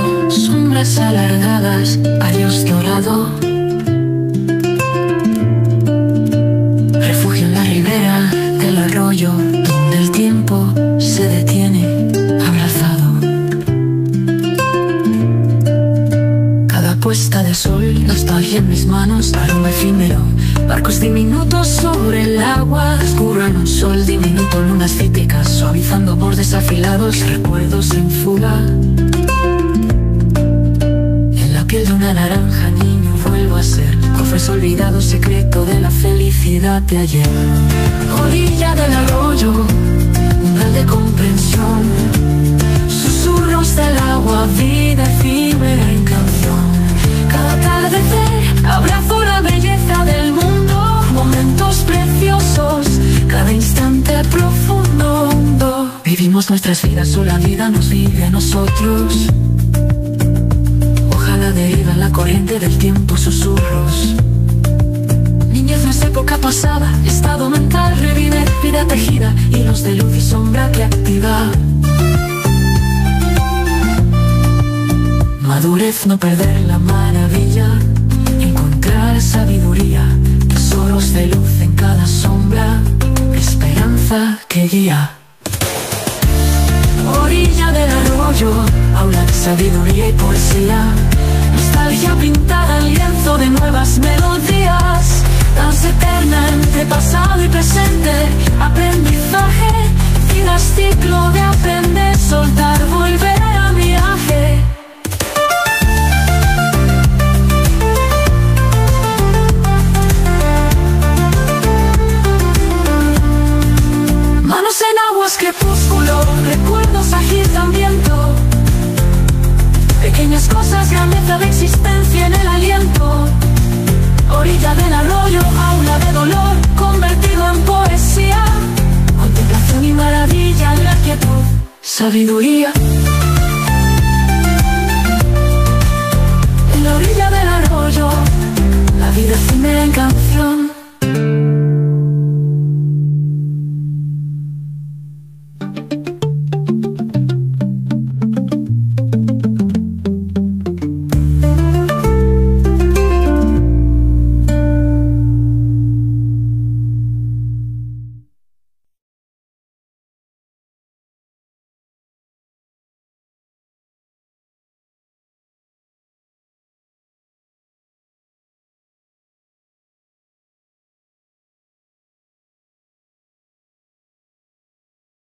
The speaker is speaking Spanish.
arroyo, sombras alargadas, adiós dorado. Refugio en la ribera del arroyo, donde el tiempo se detiene, abrazado. Cada puesta de sol, nostalgia en mis manos, aroma efímero. Barcos diminutos sobre el agua, oscuro en un sol diminuto, lunas cítricas suavizando bordes afilados, recuerdos en fuga. En la piel de una naranja, niño, vuelvo a ser cofres olvidados, secreto de la felicidad de ayer. Orilla del arroyo, umbral de comprensión, susurros del agua, vida efímera en canción. Cada atardecer abrazo la belleza del mundo, momentos preciosos, cada instante profundo, hondo. Vivimos nuestras vidas o la vida nos vive a nosotros. Ojalá deriva en la corriente del tiempo susurros. Niñez no es época pasada, estado mental revive, vida tejida, hilos de luz y sombra que activa. Madurez, no perder la maravilla, encontrar sabiduría, tesoros de luz en cada sombra, esperanza que guía. Orilla del arroyo, aula de sabiduría y poesía, nostalgia pintada en lienzo de nuevas melodías, danza eterna entre pasado y presente, aprendizaje, vida es ciclo de aprender, soltar, volver a viaje. Manos en aguas, crepúsculo, recuerdos agitan viento, pequeñas cosas, grandeza de existencia en el aliento. Orilla del arroyo, aula de dolor, convertido en poesía, contemplación y maravilla en la quietud, sabiduría.